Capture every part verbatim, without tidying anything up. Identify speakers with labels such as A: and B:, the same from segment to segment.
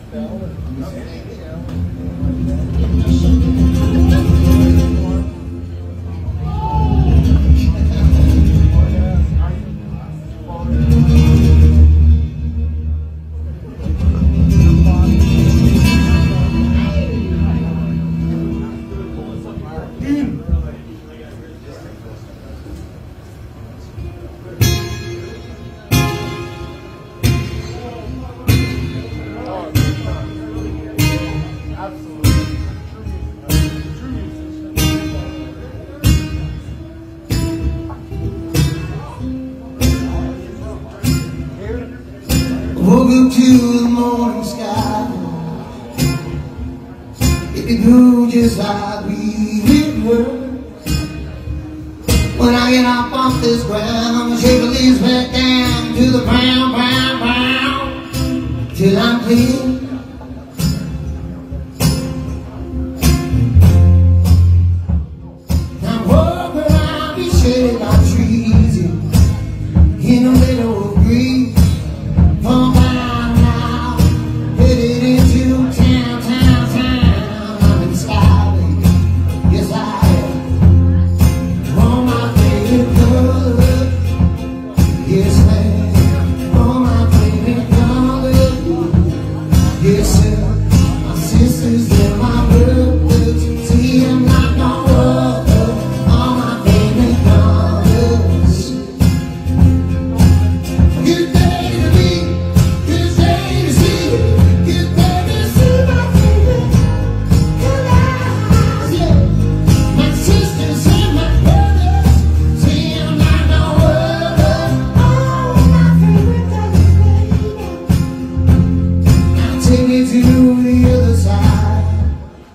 A: Woke up to the morning sky. It grew just like we were. When I get up off this ground, the shape leads back down to the ground, ground, ground, till I'm clean. I'm walking around these shaded by trees in the middle of green. From down now, headed into town, town, town. I'm in the sky, baby. Yes, I am. On my favorite color. Yes, ma'am. On my favorite color. Yes, sir. My sisters and my brothers. See them like no other. On my favorite colors. Good day to be. Take me to the other side.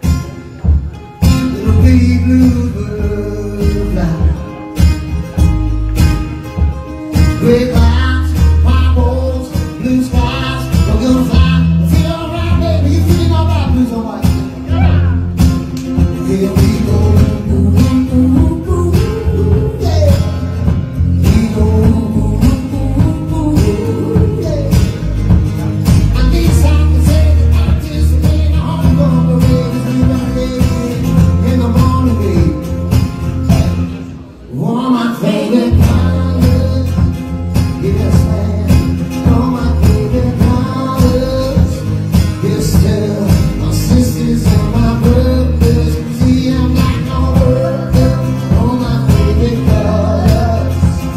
A: Little baby bluebird fly. Gray clouds, white walls, blue skies. We're gonna fly. Feel alright, baby. You feeling alright, blues and white? Here we go. Ooh, ooh, ooh, ooh, yeah. We go. Ooh, ooh, ooh, ooh, yeah. I need something. In the morning, baby. One of my favorite colors. Yes, man. All my favorite colors. Yes, still. My sisters and my brothers. See, I'm like no other. All my favorite colors.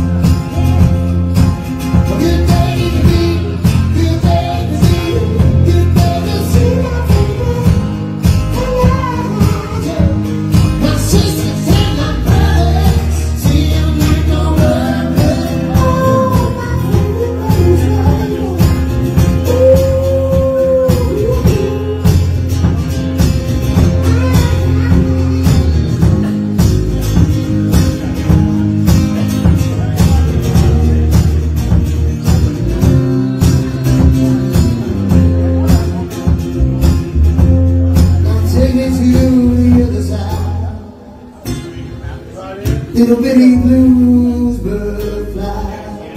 A: Good day to be. Good day to see. Good day to see my favorite. Little bitty blues bird fly.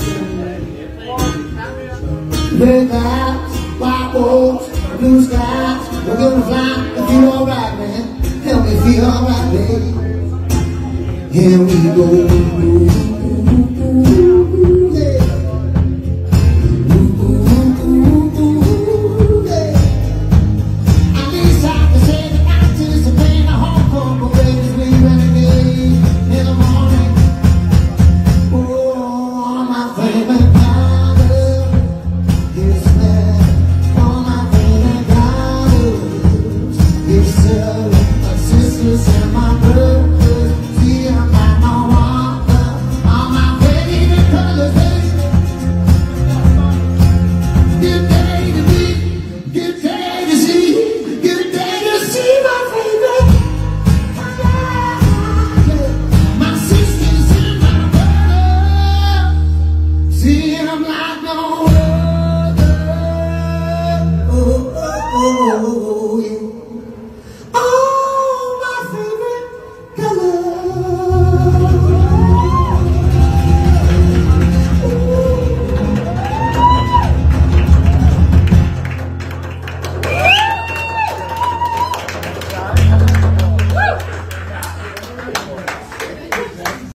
A: Red clouds, white walls, blue skies. We're gonna fly and feel alright, man. Help me feel alright, baby. Here we go.